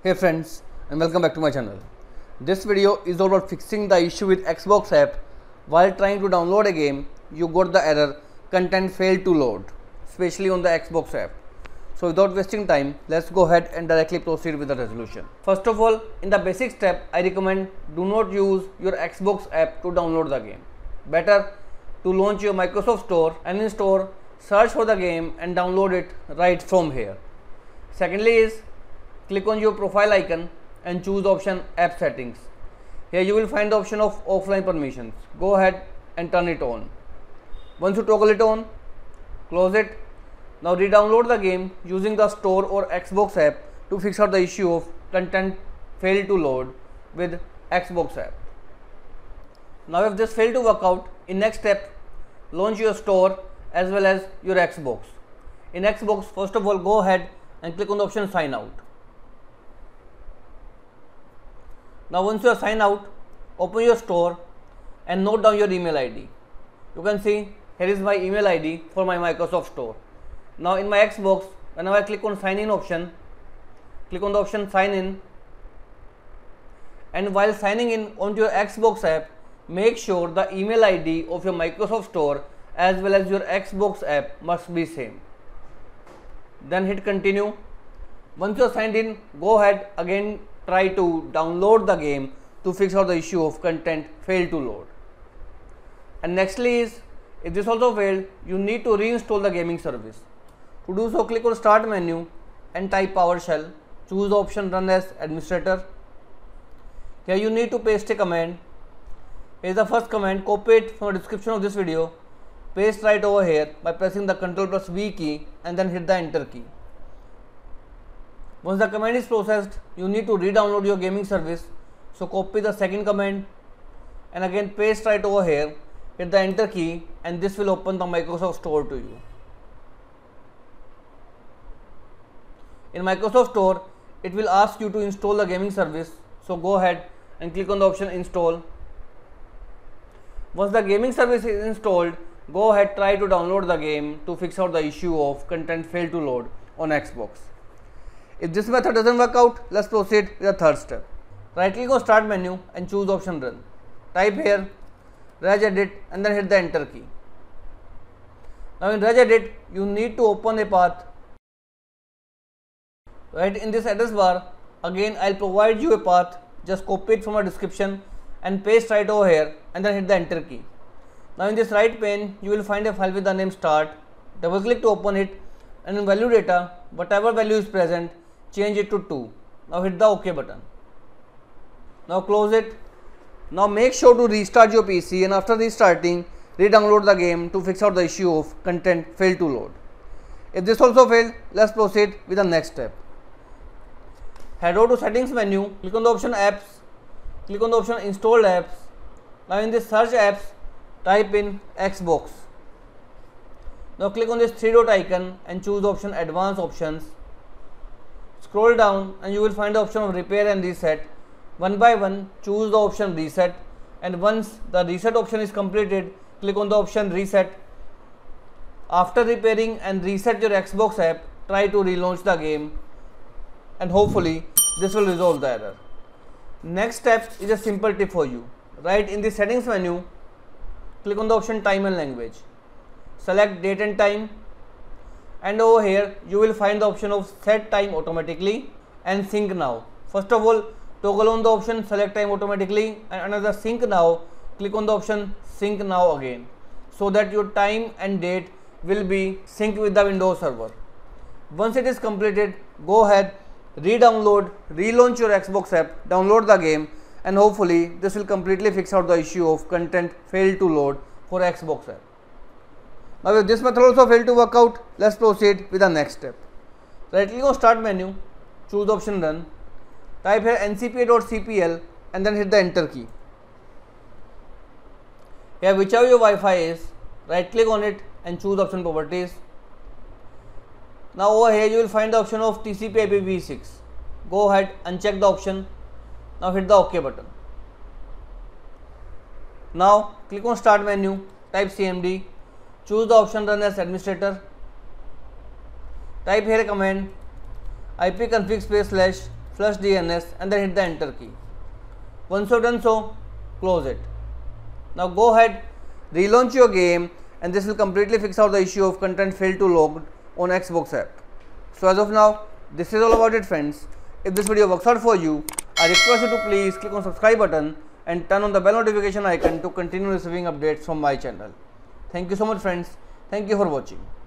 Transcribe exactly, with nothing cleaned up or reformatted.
Hey friends, and welcome back to my channel. This video is all about fixing the issue with Xbox app. While trying to download a game, you got the error content failed to load, especially on the Xbox app. So without wasting time, let's go ahead and directly proceed with the resolution. First of all, in the basic step, I recommend do not use your Xbox app to download the game. Better to launch your Microsoft Store and in store, search for the game and download it right from here. Secondly is, click on your profile icon and choose option app settings. Here you will find the option of offline permissions. Go ahead and turn it on. Once you toggle it on, close it. Now re-download the game using the store or Xbox app to fix out the issue of content failed to load with Xbox app. Now if this failed to work out, in next step, launch your store as well as your Xbox. In Xbox, first of all, go ahead and click on the option sign out. Now once you are signed out, open your store and note down your email I D. You can see here is my email I D for my Microsoft Store. Now in my Xbox, whenever I click on sign in option, click on the option sign in, and while signing in onto your Xbox app, make sure the email I D of your Microsoft Store as well as your Xbox app must be same. Then hit continue. Once you are signed in, go ahead again try to download the game to fix out the issue of content failed to load. And nextly is, if this also failed, you need to reinstall the gaming service. To do so, click on start menu and type PowerShell. Choose the option run as administrator. Here you need to paste a command. Here is the first command. Copy it from the description of this video. Paste right over here by pressing the Ctrl plus V key and then hit the enter key. Once the command is processed, you need to re-download your gaming service. So copy the second command and again paste right over here, hit the enter key, and this will open the Microsoft Store to you. In Microsoft Store, it will ask you to install the gaming service. So go ahead and click on the option install. Once the gaming service is installed, go ahead try to download the game to fix out the issue of content failed to load on Xbox. If this method doesn't work out, let's proceed with the third step. Right click on start menu and choose option run. Type here regedit and then hit the enter key. Now in regedit, you need to open a path. Right in this address bar, again I'll provide you a path. Just copy it from a description and paste right over here and then hit the enter key. Now in this right pane, you will find a file with the name start. Double click to open it, and in value data, whatever value is present, change it to two. Now hit the OK button. Now close it. Now make sure to restart your P C, and after restarting, re-download the game to fix out the issue of content failed to load. If this also failed, let's proceed with the next step. Head over to settings menu, click on the option apps, click on the option installed apps. Now in this search apps, type in Xbox. Now click on this three dot icon and choose the option advanced options. Scroll down and you will find the option of repair and reset. One by one, choose the option reset, and once the reset option is completed, click on the option reset. After repairing and reset your Xbox app, try to relaunch the game, and hopefully this will resolve the error. Next step is a simple tip for you. Right in the settings menu, click on the option time and language. Select date and time, and over here you will find the option of set time automatically and sync now. First of all, toggle on the option select time automatically, and another sync now, click on the option sync now again, so that your time and date will be synced with the Windows server. Once it is completed, go ahead, re-download, relaunch your Xbox app, download the game, and hopefully this will completely fix out the issue of content failed to load for Xbox app. Now if this method also failed to work out, let's proceed with the next step. Right click on start menu, choose the option run, type here N C P A dot C P L and then hit the enter key. Here whichever your Wi-Fi is, right click on it and choose option properties. Now over here you will find the option of T C P I P v six. Go ahead, uncheck the option. Now hit the OK button. Now click on start menu, type C M D, choose the option run as administrator. Type here a command ipconfig space slash flush D N S and then hit the enter key. Once you have done so, close it. Now go ahead, relaunch your game, and this will completely fix out the issue of content failed to load on Xbox app. So as of now, this is all about it, friends. If this video works out for you, I request you to please click on subscribe button and turn on the bell notification icon to continue receiving updates from my channel. Thank you so much, friends. Thank you for watching.